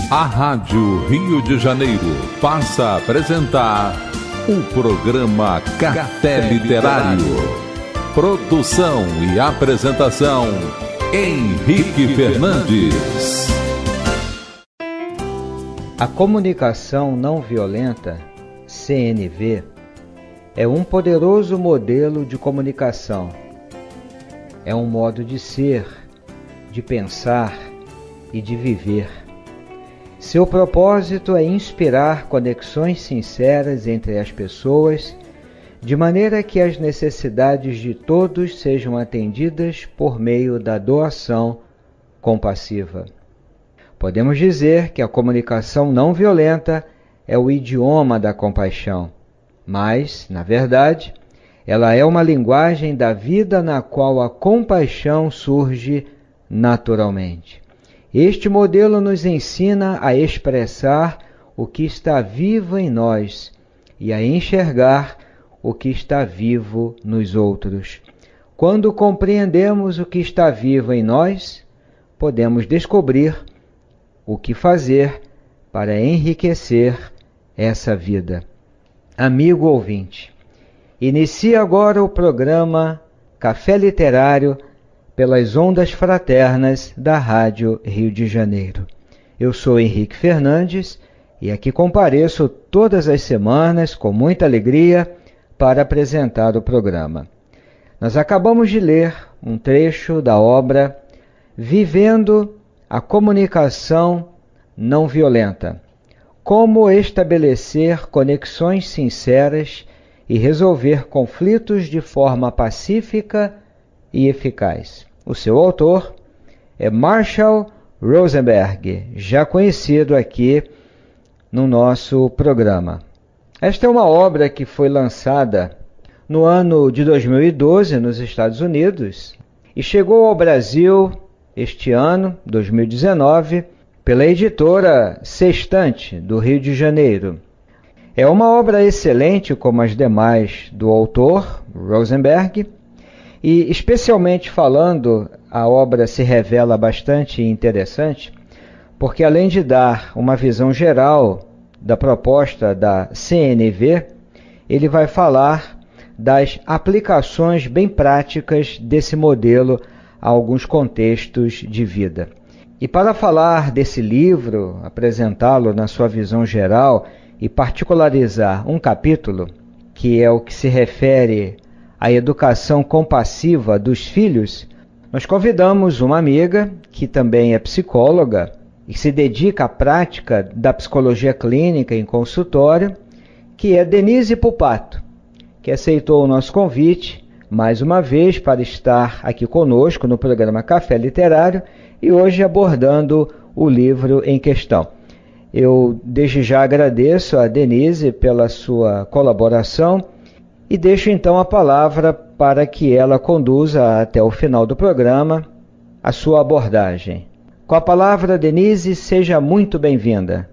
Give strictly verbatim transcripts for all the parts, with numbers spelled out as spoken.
A Rádio Rio de Janeiro passa a apresentar o programa Café Literário. Produção e apresentação, Henrique Fernandes. A comunicação não violenta, C N V, é um poderoso modelo de comunicação. É um modo de ser, de pensar e de viver. Seu propósito é inspirar conexões sinceras entre as pessoas, de maneira que as necessidades de todos sejam atendidas por meio da doação compassiva. Podemos dizer que a comunicação não violenta é o idioma da compaixão, mas, na verdade, ela é uma linguagem da vida na qual a compaixão surge naturalmente. Este modelo nos ensina a expressar o que está vivo em nós e a enxergar o que está vivo nos outros. Quando compreendemos o que está vivo em nós, podemos descobrir o que fazer para enriquecer essa vida. Amigo ouvinte, inicia agora o programa Café Literário pelas ondas fraternas da Rádio Rio de Janeiro. Eu sou Henrique Fernandes e aqui compareço todas as semanas com muita alegria para apresentar o programa. Nós acabamos de ler um trecho da obra Vivendo a Comunicação Não Violenta. Como estabelecer conexões sinceras e resolver conflitos de forma pacífica e eficaz. O seu autor é Marshall Rosenberg, já conhecido aqui no nosso programa. Esta é uma obra que foi lançada no ano de dois mil e doze nos Estados Unidos e chegou ao Brasil este ano, dois mil e dezenove, pela editora Sextante, do Rio de Janeiro. É uma obra excelente, como as demais do autor, Rosenberg, e especialmente falando, a obra se revela bastante interessante, porque além de dar uma visão geral da proposta da C N V, ele vai falar das aplicações bem práticas desse modelo a alguns contextos de vida. E para falar desse livro, apresentá-lo na sua visão geral e particularizar um capítulo, que é o que se refere à educação compassiva dos filhos, nós convidamos uma amiga, que também é psicóloga e se dedica à prática da psicologia clínica em consultório, que é Denise Pupato, que aceitou o nosso convite mais uma vez para estar aqui conosco no programa Café Literário e hoje abordando o livro em questão. Eu desde já agradeço a Denise pela sua colaboração e deixo então a palavra para que ela conduza até o final do programa a sua abordagem. Com a palavra, Denise, seja muito bem-vinda.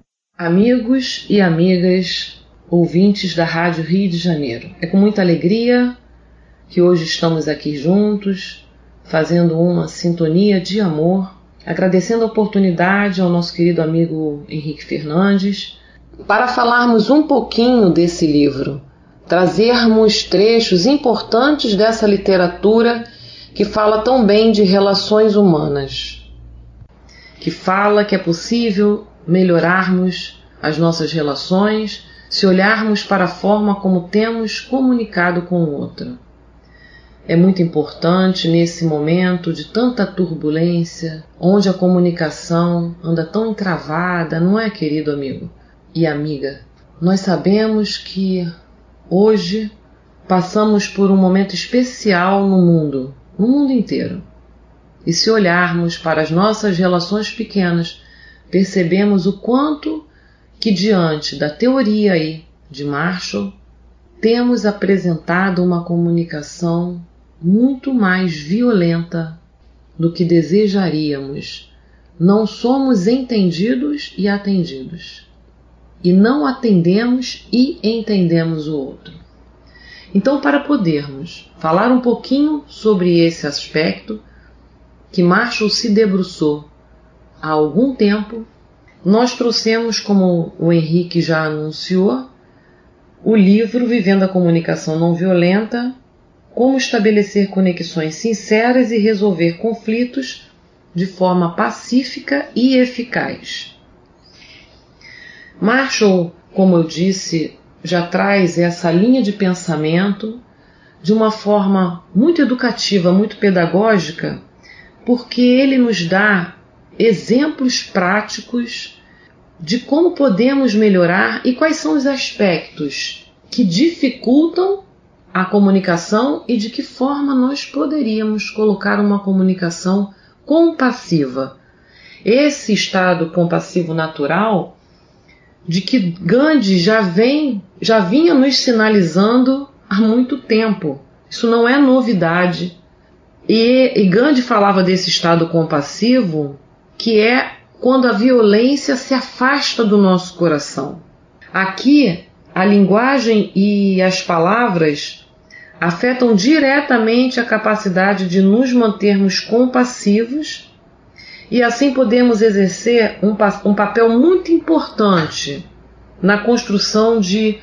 Amigos e amigas, ouvintes da Rádio Rio de Janeiro, é com muita alegria que hoje estamos aqui juntos, fazendo uma sintonia de amor, agradecendo a oportunidade ao nosso querido amigo Henrique Fernandes, para falarmos um pouquinho desse livro, trazermos trechos importantes dessa literatura que fala tão bem de relações humanas, que fala que é possível melhorarmos as nossas relações se olharmos para a forma como temos comunicado com o outro. É muito importante nesse momento de tanta turbulência, onde a comunicação anda tão encravada, não é, querido amigo e amiga? Nós sabemos que hoje passamos por um momento especial no mundo, no mundo inteiro. E se olharmos para as nossas relações pequenas, percebemos o quanto que diante da teoria aí de Marshall, temos apresentado uma comunicação muito mais violenta do que desejaríamos. Não somos entendidos e atendidos. E não atendemos e entendemos o outro. Então, para podermos falar um pouquinho sobre esse aspecto que Marshall se debruçou há algum tempo, nós trouxemos, como o Henrique já anunciou, o livro Vivendo a Comunicação Não Violenta, como estabelecer conexões sinceras e resolver conflitos de forma pacífica e eficaz. Marshall, como eu disse, já traz essa linha de pensamento de uma forma muito educativa, muito pedagógica, porque ele nos dá exemplos práticos de como podemos melhorar e quais são os aspectos que dificultam a comunicação e de que forma nós poderíamos colocar uma comunicação compassiva. Esse estado compassivo natural de que Gandhi já vem, já vinha nos sinalizando há muito tempo. Isso não é novidade. E, e Gandhi falava desse estado compassivo, que é quando a violência se afasta do nosso coração. Aqui, a linguagem e as palavras afetam diretamente a capacidade de nos mantermos compassivos e assim podemos exercer um, um papel muito importante na construção de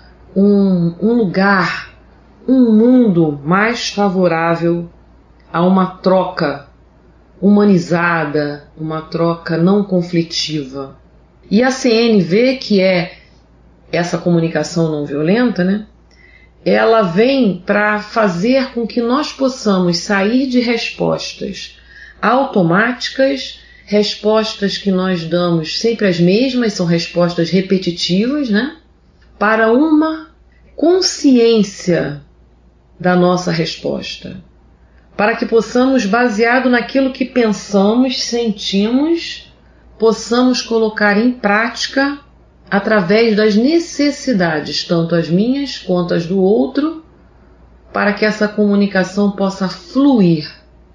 um, um lugar, um mundo mais favorável a uma troca humanizada, uma troca não conflitiva. E a C N V, que é essa comunicação não violenta, né? Ela vem para fazer com que nós possamos sair de respostas automáticas, respostas que nós damos sempre as mesmas, são respostas repetitivas, né? Para uma consciência da nossa resposta. Para que possamos, baseado naquilo que pensamos, sentimos, possamos colocar em prática através das necessidades, tanto as minhas quanto as do outro, para que essa comunicação possa fluir.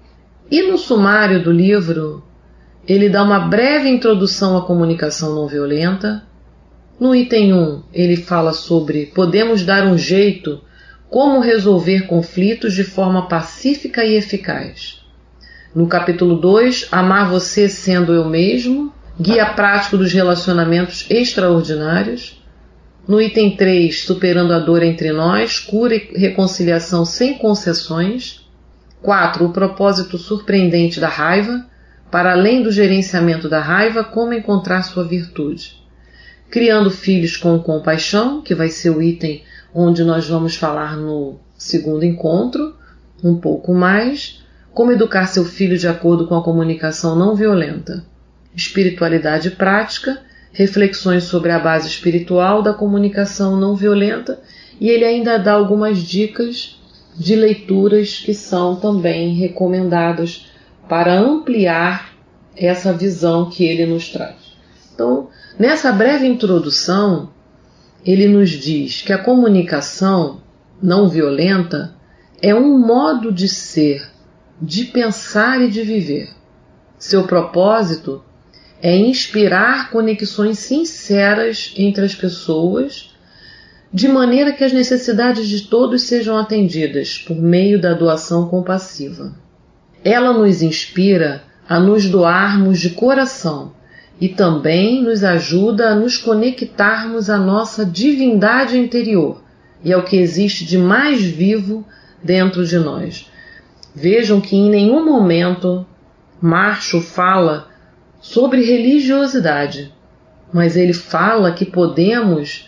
E no sumário do livro, ele dá uma breve introdução à comunicação não violenta. No item um, ele fala sobre podemos dar um jeito como resolver conflitos de forma pacífica e eficaz. No capítulo dois, amar você sendo eu mesmo, guia prático dos relacionamentos extraordinários. No item três, superando a dor entre nós, cura e reconciliação sem concessões. quatro. O propósito surpreendente da raiva, para além do gerenciamento da raiva, como encontrar sua virtude. Criando filhos com compaixão, que vai ser o item onde nós vamos falar no segundo encontro, um pouco mais. Como educar seu filho de acordo com a comunicação não violenta. Espiritualidade prática, reflexões sobre a base espiritual da comunicação não violenta, e ele ainda dá algumas dicas de leituras que são também recomendadas para ampliar essa visão que ele nos traz. Então, nessa breve introdução, ele nos diz que a comunicação não violenta é um modo de ser, de pensar e de viver. Seu propósito é inspirar conexões sinceras entre as pessoas, de maneira que as necessidades de todos sejam atendidas por meio da doação compassiva. Ela nos inspira a nos doarmos de coração e também nos ajuda a nos conectarmos à nossa divindade interior e ao que existe de mais vivo dentro de nós. Vejam que em nenhum momento Marshall fala sobre religiosidade, mas ele fala que podemos,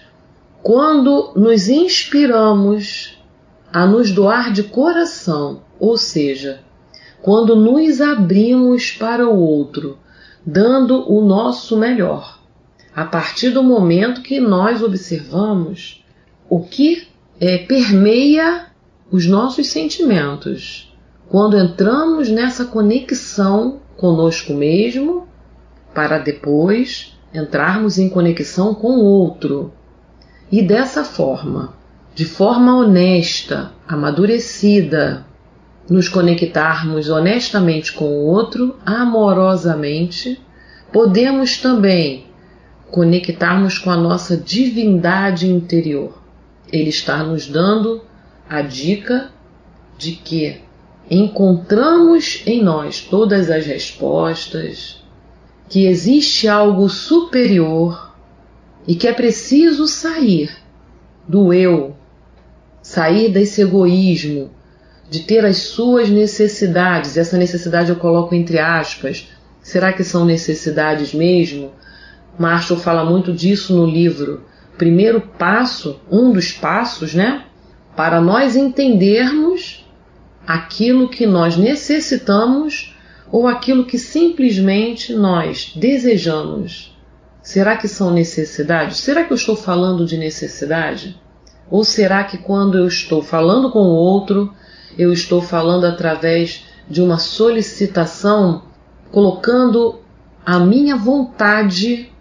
quando nos inspiramos a nos doar de coração, ou seja, quando nos abrimos para o outro, dando o nosso melhor, a partir do momento que nós observamos o que é, permeia os nossos sentimentos, quando entramos nessa conexão conosco mesmo, para depois entrarmos em conexão com o outro. E dessa forma, de forma honesta, amadurecida, nos conectarmos honestamente com o outro, amorosamente, podemos também conectarmos com a nossa divindade interior. Ele está nos dando a dica de que encontramos em nós todas as respostas, que existe algo superior e que é preciso sair do eu, sair desse egoísmo, de ter as suas necessidades. Essa necessidade eu coloco entre aspas. Será que são necessidades mesmo? Marshall fala muito disso no livro. Primeiro passo, um dos passos, né? Para nós entendermos aquilo que nós necessitamos ou aquilo que simplesmente nós desejamos. Será que são necessidades? Será que eu estou falando de necessidade? Ou será que quando eu estou falando com o outro, eu estou falando através de uma solicitação, colocando a minha vontade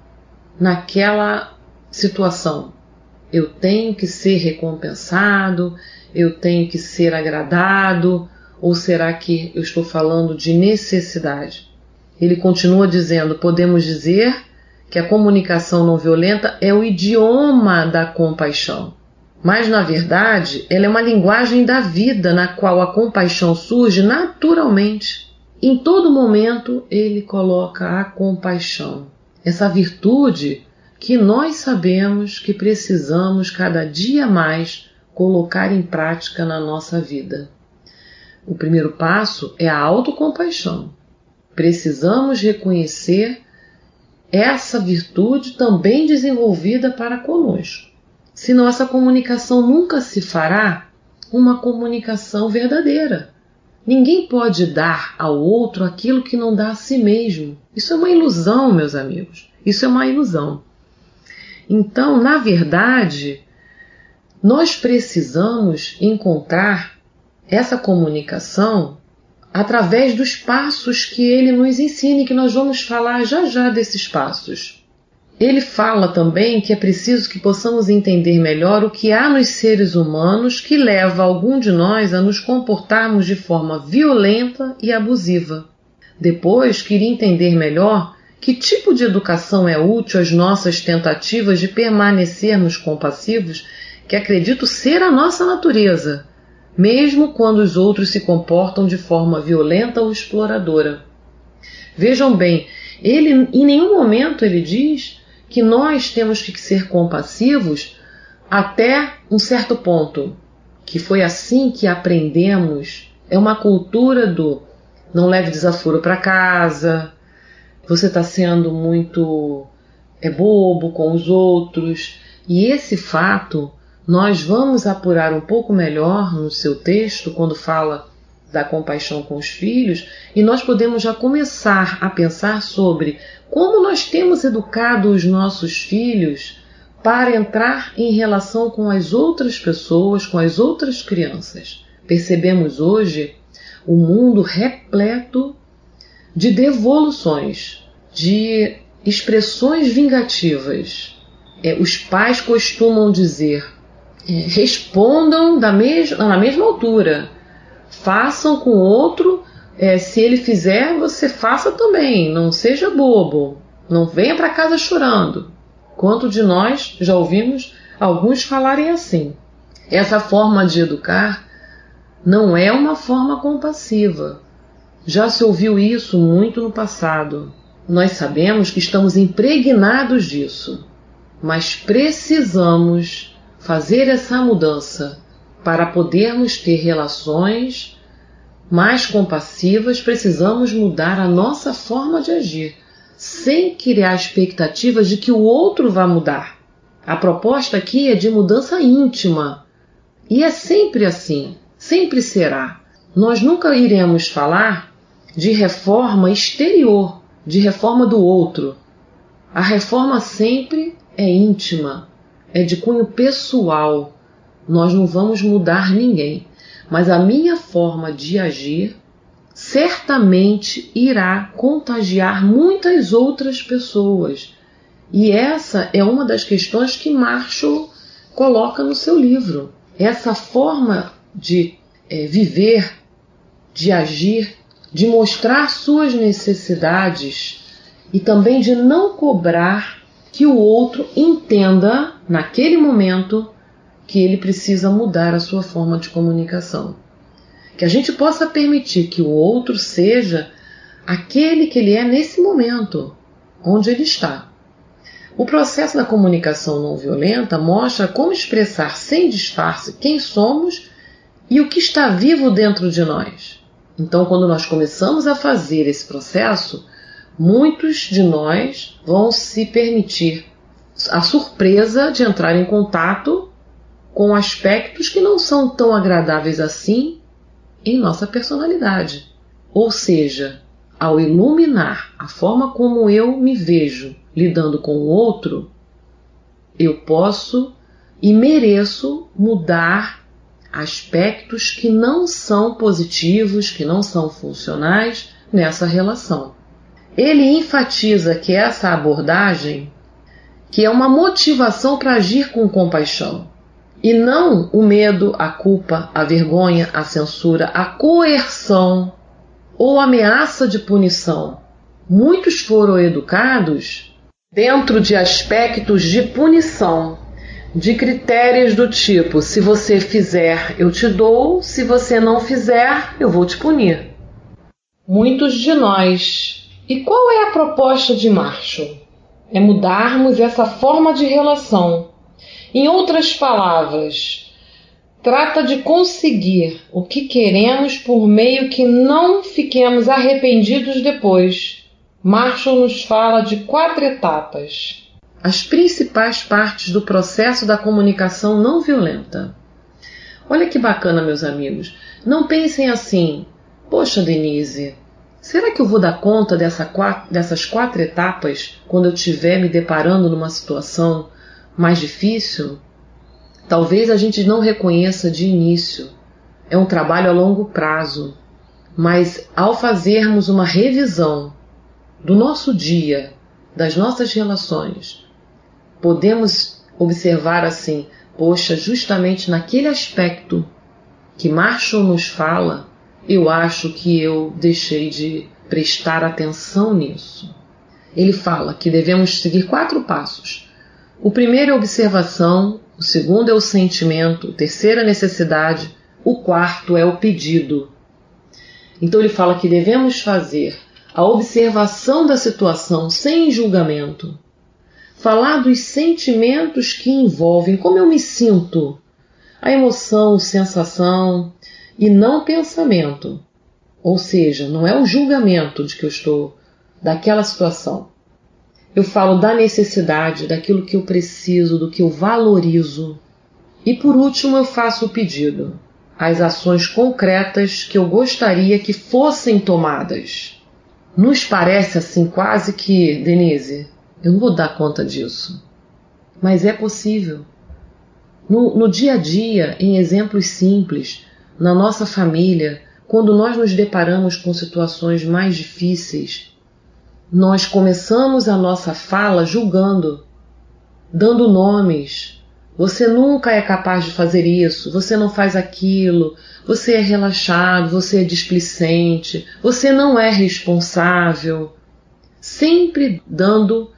naquela situação? Eu tenho que ser recompensado, eu tenho que ser agradado, ou será que eu estou falando de necessidade? Ele continua dizendo, podemos dizer que a comunicação não violenta é o idioma da compaixão. Mas, na verdade, ela é uma linguagem da vida na qual a compaixão surge naturalmente. Em todo momento, ele coloca a compaixão, essa virtude que nós sabemos que precisamos cada dia mais colocar em prática na nossa vida. O primeiro passo é a autocompaixão. Precisamos reconhecer essa virtude também desenvolvida para conosco. Senão essa comunicação nunca se fará uma comunicação verdadeira. Ninguém pode dar ao outro aquilo que não dá a si mesmo. Isso é uma ilusão, meus amigos. Isso é uma ilusão. Então, na verdade, nós precisamos encontrar essa comunicação através dos passos que ele nos ensina, e que nós vamos falar já já desses passos. Ele fala também que é preciso que possamos entender melhor o que há nos seres humanos que leva algum de nós a nos comportarmos de forma violenta e abusiva. Depois, queria entender melhor que tipo de educação é útil às nossas tentativas de permanecermos compassivos, que acredito ser a nossa natureza, mesmo quando os outros se comportam de forma violenta ou exploradora. Vejam bem, ele em nenhum momento ele diz que nós temos que ser compassivos até um certo ponto, que foi assim que aprendemos. É uma cultura do não leve desaforo para casa, você está sendo muito é, bobo com os outros. E esse fato nós vamos apurar um pouco melhor no seu texto, quando fala da compaixão com os filhos, e nós podemos já começar a pensar sobre como nós temos educado os nossos filhos para entrar em relação com as outras pessoas, com as outras crianças. Percebemos hoje o mundo repleto de devoluções, de expressões vingativas. É, os pais costumam dizer, é, respondam da mes- na mesma altura, façam com o outro, é, se ele fizer, você faça também, não seja bobo, não venha para casa chorando. Quanto de nós já ouvimos alguns falarem assim? Essa forma de educar não é uma forma compassiva. Já se ouviu isso muito no passado. Nós sabemos que estamos impregnados disso, mas precisamos fazer essa mudança. Para podermos ter relações mais compassivas, precisamos mudar a nossa forma de agir, sem criar expectativas de que o outro vá mudar. A proposta aqui é de mudança íntima, e é sempre assim, sempre será. Nós nunca iremos falar de reforma exterior, de reforma do outro. A reforma sempre é íntima, é de cunho pessoal. Nós não vamos mudar ninguém, mas a minha forma de agir certamente irá contagiar muitas outras pessoas. E essa é uma das questões que Marshall coloca no seu livro. Essa forma de é, viver, de agir, de mostrar suas necessidades e também de não cobrar que o outro entenda naquele momento que ele precisa mudar a sua forma de comunicação. Que a gente possa permitir que o outro seja aquele que ele é nesse momento, onde ele está. O processo da comunicação não violenta mostra como expressar sem disfarce quem somos e o que está vivo dentro de nós. Então, quando nós começamos a fazer esse processo, muitos de nós vão se permitir a surpresa de entrar em contato com aspectos que não são tão agradáveis assim em nossa personalidade. Ou seja, ao iluminar a forma como eu me vejo lidando com o outro, eu posso e mereço mudar aspectos que não são positivos, que não são funcionais nessa relação. Ele enfatiza que essa abordagem, que é uma motivação para agir com compaixão, e não o medo, a culpa, a vergonha, a censura, a coerção ou ameaça de punição. Muitos foram educados dentro de aspectos de punição, de critérios do tipo: se você fizer, eu te dou, se você não fizer, eu vou te punir. Muitos de nós. E qual é a proposta de Marshall? É mudarmos essa forma de relação. Em outras palavras, trata de conseguir o que queremos por meio que não fiquemos arrependidos depois. Marshall nos fala de quatro etapas. As principais partes do processo da comunicação não violenta. Olha que bacana, meus amigos. Não pensem assim: poxa, Denise, será que eu vou dar conta dessa quatro, dessas quatro etapas quando eu estiver me deparando numa situação mais difícil? Talvez a gente não reconheça de início. É um trabalho a longo prazo. Mas ao fazermos uma revisão do nosso dia, das nossas relações, podemos observar assim: poxa, justamente naquele aspecto que Marshall nos fala, eu acho que eu deixei de prestar atenção nisso. Ele fala que devemos seguir quatro passos. O primeiro é a observação, o segundo é o sentimento, o terceiro é a necessidade, o quarto é o pedido. Então ele fala que devemos fazer a observação da situação sem julgamento, falar dos sentimentos que envolvem como eu me sinto, a emoção, sensação, e não pensamento. Ou seja, não é o julgamento de que eu estou daquela situação. Eu falo da necessidade, daquilo que eu preciso, do que eu valorizo. E por último eu faço o pedido, as ações concretas que eu gostaria que fossem tomadas. Nos parece assim quase que, Denise, eu não vou dar conta disso. Mas é possível. No, no dia a dia, em exemplos simples, na nossa família, quando nós nos deparamos com situações mais difíceis, nós começamos a nossa fala julgando, dando nomes. Você nunca é capaz de fazer isso, você não faz aquilo, você é relaxado, você é displicente, você não é responsável. Sempre dando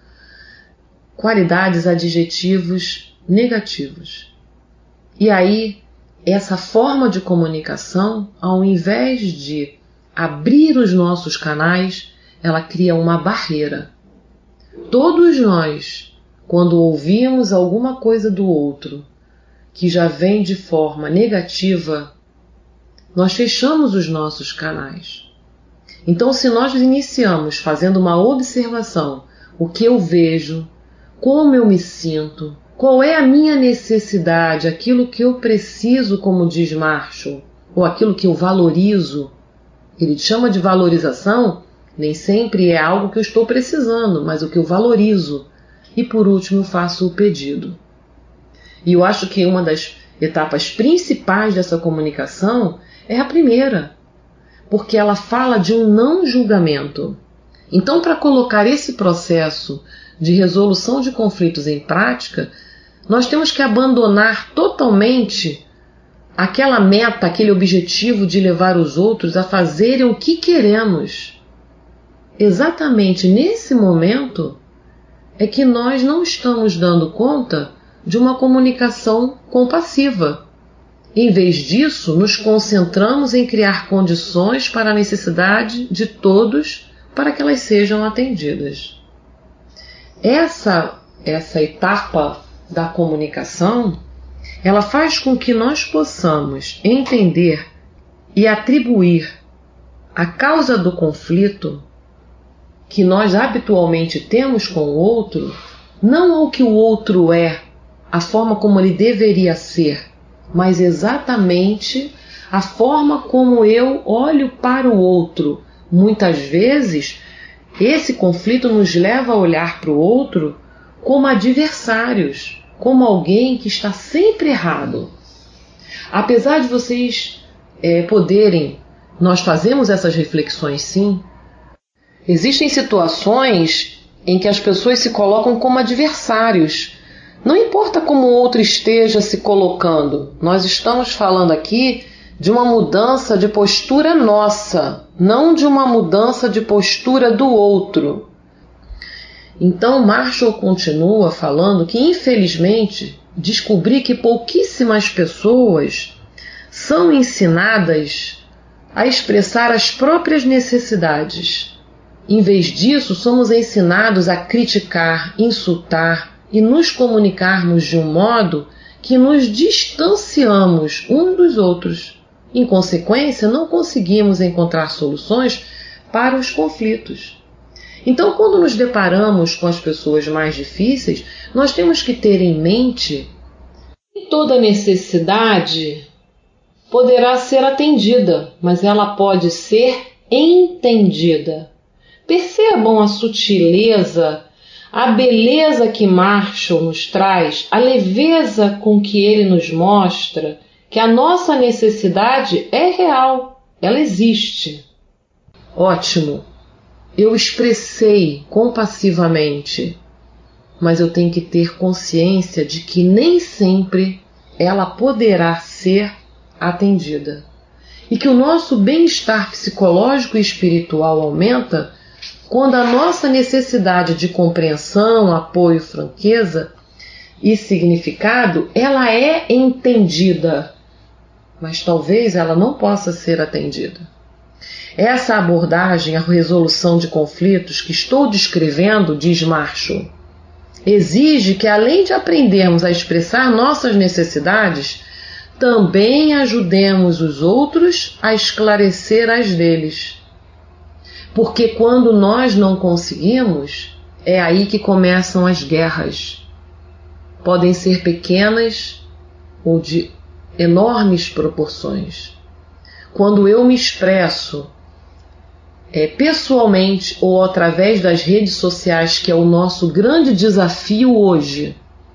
qualidades, adjetivos negativos. E aí, essa forma de comunicação, ao invés de abrir os nossos canais, ela cria uma barreira. Todos nós, quando ouvimos alguma coisa do outro que já vem de forma negativa, nós fechamos os nossos canais. Então, se nós iniciamos fazendo uma observação, o que eu vejo, como eu me sinto, qual é a minha necessidade, aquilo que eu preciso, como diz Marshall, ou aquilo que eu valorizo. Ele chama de valorização, nem sempre é algo que eu estou precisando, mas o que eu valorizo. E por último eu faço o pedido. E eu acho que uma das etapas principais dessa comunicação é a primeira, porque ela fala de um não julgamento. Então, para colocar esse processo de resolução de conflitos em prática, nós temos que abandonar totalmente aquela meta, aquele objetivo de levar os outros a fazerem o que queremos. Exatamente nesse momento é que nós não estamos dando conta de uma comunicação compassiva. Em vez disso, nos concentramos em criar condições para a necessidade de todos para que elas sejam atendidas. Essa, essa etapa da comunicação, ela faz com que nós possamos entender e atribuir a causa do conflito que nós habitualmente temos com o outro, não ao que o outro é, a forma como ele deveria ser, mas exatamente a forma como eu olho para o outro. Muitas vezes, esse conflito nos leva a olhar para o outro como adversários, como alguém que está sempre errado. Apesar de vocês é, poderem, nós fazemos essas reflexões sim, existem situações em que as pessoas se colocam como adversários. Não importa como o outro esteja se colocando, nós estamos falando aqui de uma mudança de postura nossa, não de uma mudança de postura do outro. Então Marshall continua falando que, infelizmente, descobri que pouquíssimas pessoas são ensinadas a expressar as próprias necessidades. Em vez disso, somos ensinados a criticar, insultar e nos comunicarmos de um modo que nos distanciamos uns dos outros. Em consequência, não conseguimos encontrar soluções para os conflitos. Então, quando nos deparamos com as pessoas mais difíceis, nós temos que ter em mente que toda necessidade poderá ser atendida, mas ela pode ser entendida. Percebam a sutileza, a beleza que Marshall nos traz, a leveza com que ele nos mostra que a nossa necessidade é real, ela existe. Ótimo, eu expressei compassivamente, mas eu tenho que ter consciência de que nem sempre ela poderá ser atendida. E que o nosso bem-estar psicológico e espiritual aumenta quando a nossa necessidade de compreensão, apoio, franqueza e significado, ela é entendida, mas talvez ela não possa ser atendida. Essa abordagem à resolução de conflitos que estou descrevendo, diz Marshall, exige que, além de aprendermos a expressar nossas necessidades, também ajudemos os outros a esclarecer as deles. Porque quando nós não conseguimos, é aí que começam as guerras. Podem ser pequenas ou de enormes proporções. Quando eu me expresso é, pessoalmente ou através das redes sociais, que é o nosso grande desafio hoje,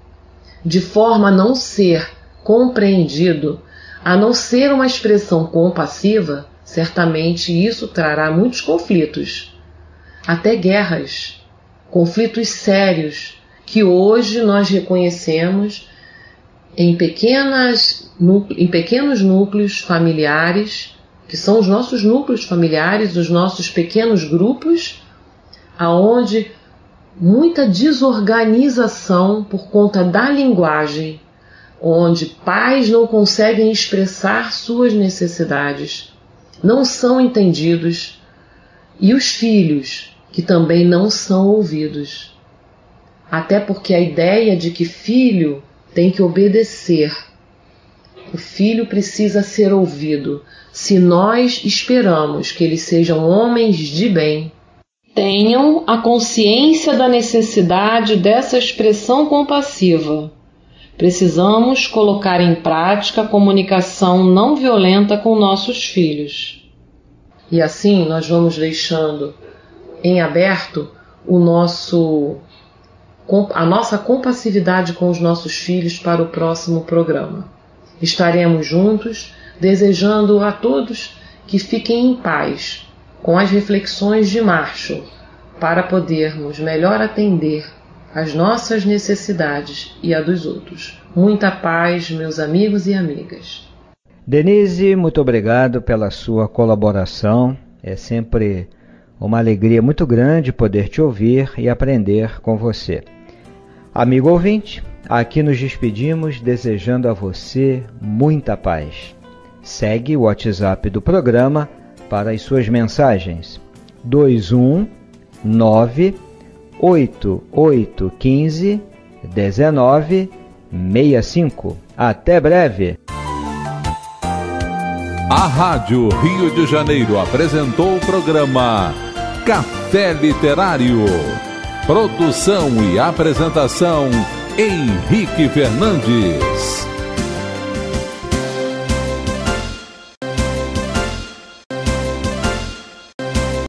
de forma a não ser compreendido, a não ser uma expressão compassiva, certamente isso trará muitos conflitos, até guerras, conflitos sérios, que hoje nós reconhecemos em, pequenas, em pequenos núcleos familiares, que são os nossos núcleos familiares, os nossos pequenos grupos, aonde muita desorganização por conta da linguagem, onde pais não conseguem expressar suas necessidades, não são entendidos, e os filhos, que também não são ouvidos. Até porque a ideia de que filho tem que obedecer, o filho precisa ser ouvido. Se nós esperamos que eles sejam homens de bem, tenham a consciência da necessidade dessa expressão compassiva. Precisamos colocar em prática a comunicação não violenta com nossos filhos. E assim nós vamos deixando em aberto o nosso, a nossa compassividade com os nossos filhos para o próximo programa. Estaremos juntos, desejando a todos que fiquem em paz com as reflexões de Marshall, para podermos melhor atender as nossas necessidades e a dos outros. Muita paz, meus amigos e amigas. Denise, muito obrigado pela sua colaboração. É sempre uma alegria muito grande poder te ouvir e aprender com você. Amigo ouvinte, aqui nos despedimos desejando a você muita paz. Segue o WhatsApp do programa para as suas mensagens. dois um nove oito oito um cinco um nove seis cinco. Até breve! A Rádio Rio de Janeiro apresentou o programa Café Literário. Produção e apresentação, Henrique Fernandes.